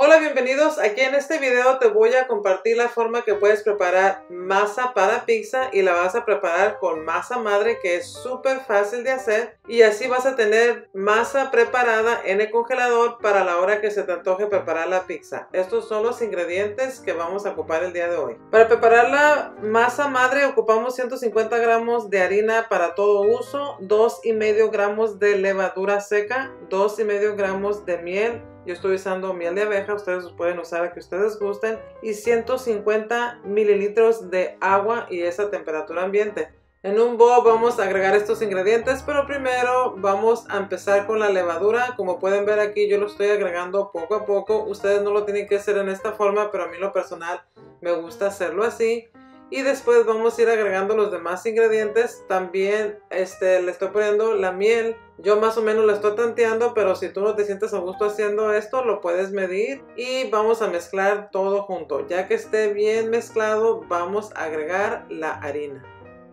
Hola, bienvenidos. Aquí en este video te voy a compartir la forma que puedes preparar masa para pizza y la vas a preparar con masa madre, que es súper fácil de hacer, y así vas a tener masa preparada en el congelador para la hora que se te antoje preparar la pizza. Estos son los ingredientes que vamos a ocupar el día de hoy. Para preparar la masa madre ocupamos 150 gramos de harina para todo uso, 2,5 gramos de levadura seca, 2,5 gramos de miel. Yo estoy usando miel de abeja, ustedes pueden usar la que ustedes gusten, y 150 mililitros de agua y esa temperatura ambiente. En un bowl vamos a agregar estos ingredientes, pero primero vamos a empezar con la levadura. Como pueden ver aquí, yo lo estoy agregando poco a poco. Ustedes no lo tienen que hacer en esta forma, pero a mí en lo personal me gusta hacerlo así. Y después vamos a ir agregando los demás ingredientes. También le estoy poniendo la miel. Yo más o menos lo estoy tanteando, pero si tú no te sientes a gusto haciendo esto, lo puedes medir. Y vamos a mezclar todo junto. Ya que esté bien mezclado, vamos a agregar la harina.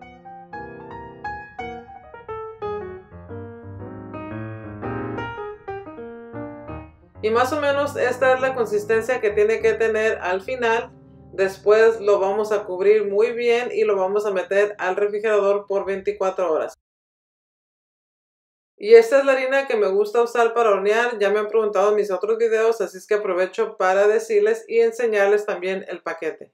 Y más o menos esta es la consistencia que tiene que tener al final. Después lo vamos a cubrir muy bien y lo vamos a meter al refrigerador por 24 horas. Y esta es la harina que me gusta usar para hornear. Ya me han preguntado en mis otros videos, así es que aprovecho para decirles y enseñarles también el paquete.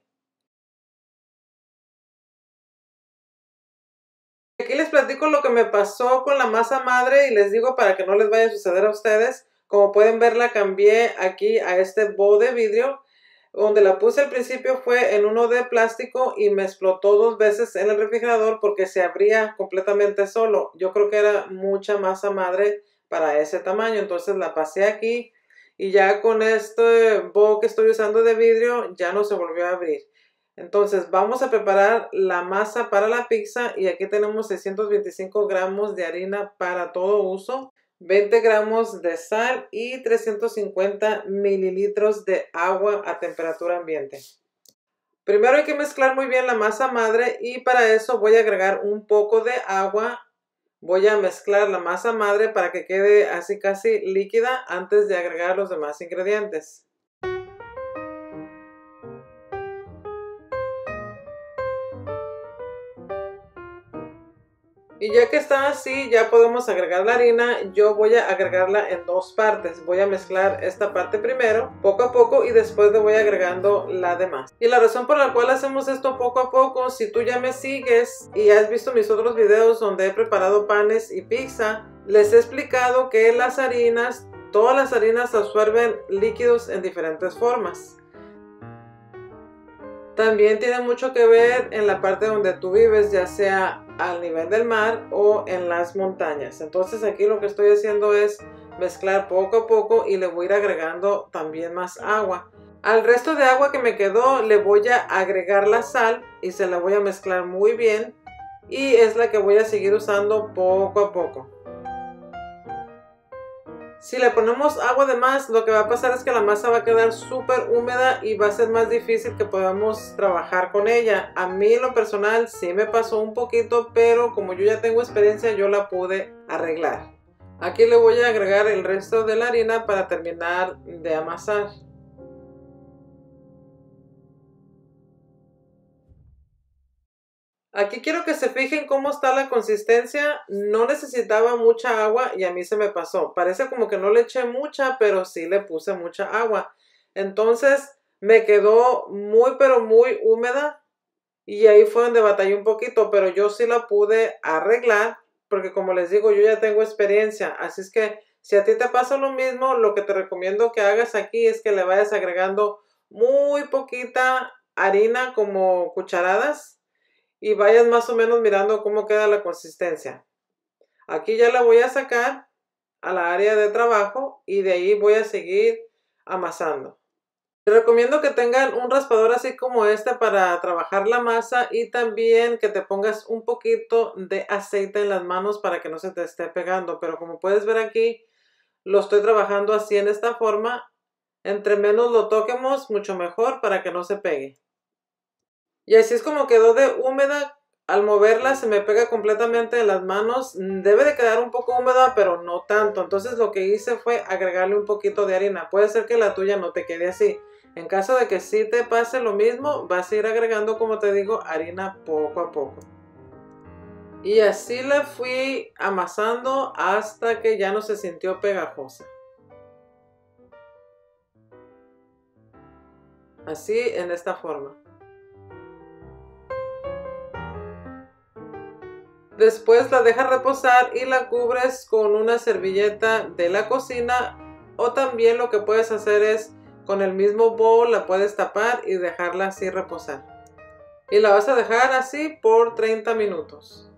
Aquí les platico lo que me pasó con la masa madre y les digo para que no les vaya a suceder a ustedes. Como pueden ver, la cambié aquí a este bowl de vidrio. Donde la puse al principio fue en uno de plástico y me explotó 2 veces en el refrigerador porque se abría completamente solo. Yo creo que era mucha masa madre para ese tamaño, entonces la pasé aquí y ya con este bowl que estoy usando de vidrio ya no se volvió a abrir. Entonces vamos a preparar la masa para la pizza y aquí tenemos 625 gramos de harina para todo uso, 20 gramos de sal y 350 mililitros de agua a temperatura ambiente. Primero hay que mezclar muy bien la masa madre y para eso voy a agregar un poco de agua. Voy a mezclar la masa madre para que quede así casi líquida antes de agregar los demás ingredientes. Y ya que está así, ya podemos agregar la harina. Yo voy a agregarla en 2 partes. Voy a mezclar esta parte primero, poco a poco, y después le voy agregando la demás. Y la razón por la cual hacemos esto poco a poco, si tú ya me sigues y has visto mis otros videos donde he preparado panes y pizza, les he explicado que las harinas, todas las harinas absorben líquidos en diferentes formas. También tiene mucho que ver en la parte donde tú vives, ya sea al nivel del mar o en las montañas. Entonces aquí lo que estoy haciendo es mezclar poco a poco y le voy a ir agregando también más agua. Al resto de agua que me quedó le voy a agregar la sal y se la voy a mezclar muy bien. Y es la que voy a seguir usando poco a poco. Si le ponemos agua de más, lo que va a pasar es que la masa va a quedar súper húmeda y va a ser más difícil que podamos trabajar con ella. A mí en lo personal sí me pasó un poquito, pero como yo ya tengo experiencia, yo la pude arreglar. Aquí le voy a agregar el resto de la harina para terminar de amasar. Aquí quiero que se fijen cómo está la consistencia. No necesitaba mucha agua y a mí se me pasó. Parece como que no le eché mucha, pero sí le puse mucha agua. Entonces me quedó muy pero muy húmeda y ahí fue donde batallé un poquito, pero yo sí la pude arreglar porque como les digo, yo ya tengo experiencia. Así es que si a ti te pasa lo mismo, lo que te recomiendo que hagas aquí es que le vayas agregando muy poquita harina, como cucharadas, y vayas más o menos mirando cómo queda la consistencia. Aquí ya la voy a sacar a la área de trabajo y de ahí voy a seguir amasando. Les recomiendo que tengan un raspador así como este para trabajar la masa y también que te pongas un poquito de aceite en las manos para que no se te esté pegando. Pero como puedes ver aquí, lo estoy trabajando así en esta forma. Entre menos lo toquemos, mucho mejor para que no se pegue. Y así es como quedó de húmeda al moverla se me pega completamente en las manos. Debe de quedar un poco húmeda, pero no tanto. Entonces lo que hice fue agregarle un poquito de harina. Puede ser que la tuya no te quede así. En caso de que sí te pase lo mismo, vas a ir agregando, como te digo, harina poco a poco. Y así la fui amasando hasta que ya no se sintió pegajosa. Así, en esta forma. Después la dejas reposar y la cubres con una servilleta de la cocina, o también lo que puedes hacer es con el mismo bowl la puedes tapar y dejarla así reposar. Y la vas a dejar así por 30 minutos.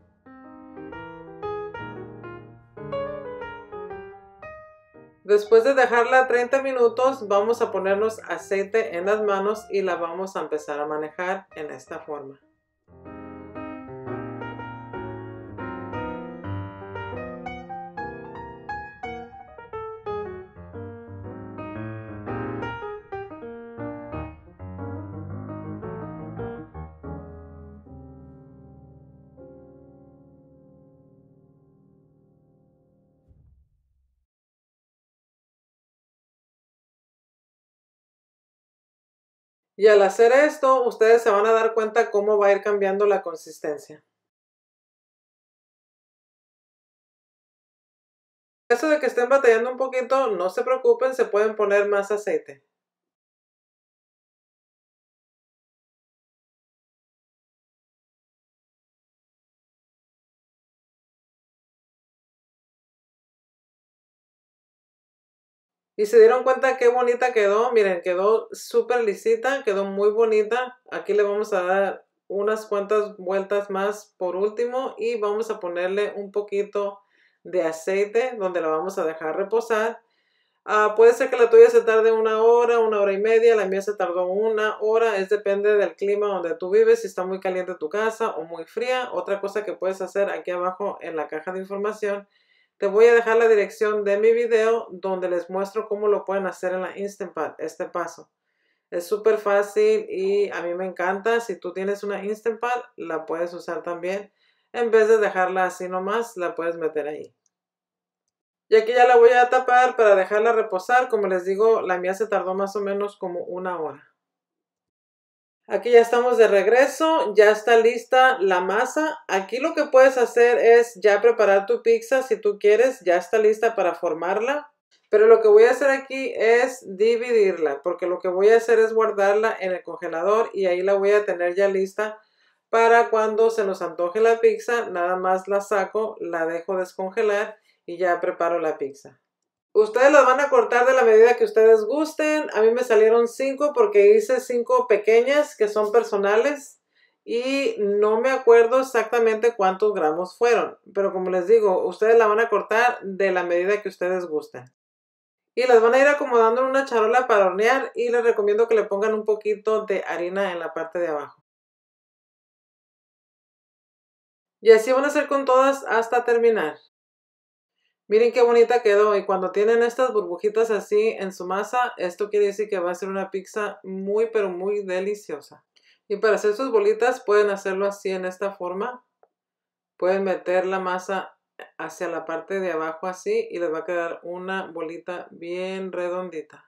Después de dejarla 30 minutos, vamos a ponernos aceite en las manos y la vamos a empezar a manejar en esta forma. Y al hacer esto, ustedes se van a dar cuenta cómo va a ir cambiando la consistencia. En caso de que estén batallando un poquito, no se preocupen, se pueden poner más aceite. Y se dieron cuenta qué bonita quedó. Miren, quedó súper lisita, quedó muy bonita. Aquí le vamos a dar unas cuantas vueltas más por último y vamos a ponerle un poquito de aceite donde la vamos a dejar reposar. Puede ser que la tuya se tarde una hora y media. La mía se tardó una hora. Es depende del clima donde tú vives, si está muy caliente tu casa o muy fría. Otra cosa que puedes hacer aquí abajo en la caja de información, te voy a dejar la dirección de mi video donde les muestro cómo lo pueden hacer en la Instant Pot, este paso. Es súper fácil y a mí me encanta. Si tú tienes una Instant Pot, la puedes usar también. En vez de dejarla así nomás, la puedes meter ahí. Y aquí ya la voy a tapar para dejarla reposar. Como les digo, la mía se tardó más o menos como una hora. Aquí ya estamos de regreso, ya está lista la masa. Aquí lo que puedes hacer es ya preparar tu pizza si tú quieres, ya está lista para formarla. Pero lo que voy a hacer aquí es dividirla, porque lo que voy a hacer es guardarla en el congelador y ahí la voy a tener ya lista para cuando se nos antoje la pizza. Nada más la saco, la dejo descongelar y ya preparo la pizza. Ustedes las van a cortar de la medida que ustedes gusten. A mí me salieron 5 porque hice 5 pequeñas que son personales y no me acuerdo exactamente cuántos gramos fueron. Pero como les digo, ustedes la van a cortar de la medida que ustedes gusten. Y las van a ir acomodando en una charola para hornear y les recomiendo que le pongan un poquito de harina en la parte de abajo. Y así van a hacer con todas hasta terminar. Miren qué bonita quedó y cuando tienen estas burbujitas así en su masa, esto quiere decir que va a ser una pizza muy pero muy deliciosa. Y para hacer sus bolitas pueden hacerlo así en esta forma. Pueden meter la masa hacia la parte de abajo así y les va a quedar una bolita bien redondita.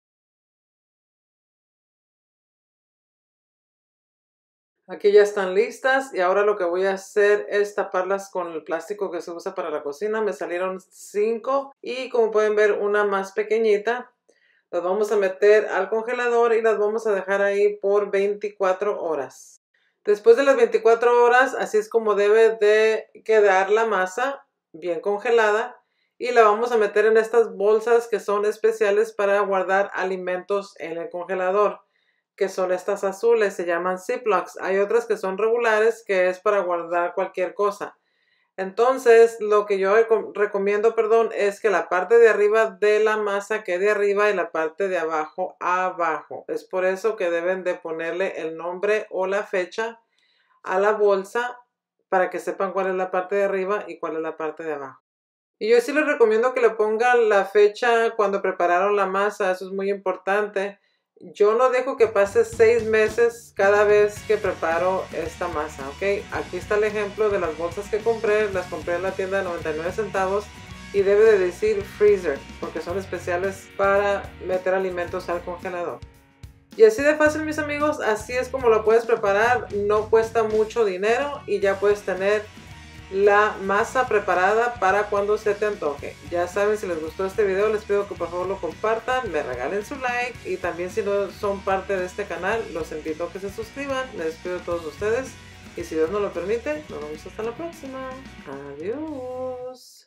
Aquí ya están listas y ahora lo que voy a hacer es taparlas con el plástico que se usa para la cocina. Me salieron 5 y como pueden ver una más pequeñita. Las vamos a meter al congelador y las vamos a dejar ahí por 24 horas. Después de las 24 horas, así es como debe de quedar la masa bien congelada. Y la vamos a meter en estas bolsas que son especiales para guardar alimentos en el congelador, que son estas azules, se llaman Ziplocs. Hay otras que son regulares, que es para guardar cualquier cosa. Entonces, lo que yo recomiendo, es que la parte de arriba de la masa quede arriba y la parte de abajo abajo. Es por eso que deben de ponerle el nombre o la fecha a la bolsa para que sepan cuál es la parte de arriba y cuál es la parte de abajo. Y yo sí les recomiendo que le pongan la fecha cuando prepararon la masa, eso es muy importante. Yo no dejo que pase 6 meses cada vez que preparo esta masa, ¿ok? Aquí está el ejemplo de las bolsas que compré. Las compré en la tienda de 99 centavos y debe de decir freezer porque son especiales para meter alimentos al congelador. Y así de fácil, mis amigos, así es como lo puedes preparar. No cuesta mucho dinero y ya puedes tener la masa preparada para cuando se te antoje. Ya saben, si les gustó este video, les pido que por favor lo compartan, me regalen su like y también si no son parte de este canal, los invito a que se suscriban. Les despido a todos ustedes y si Dios nos lo permite, nos vemos hasta la próxima. Adiós.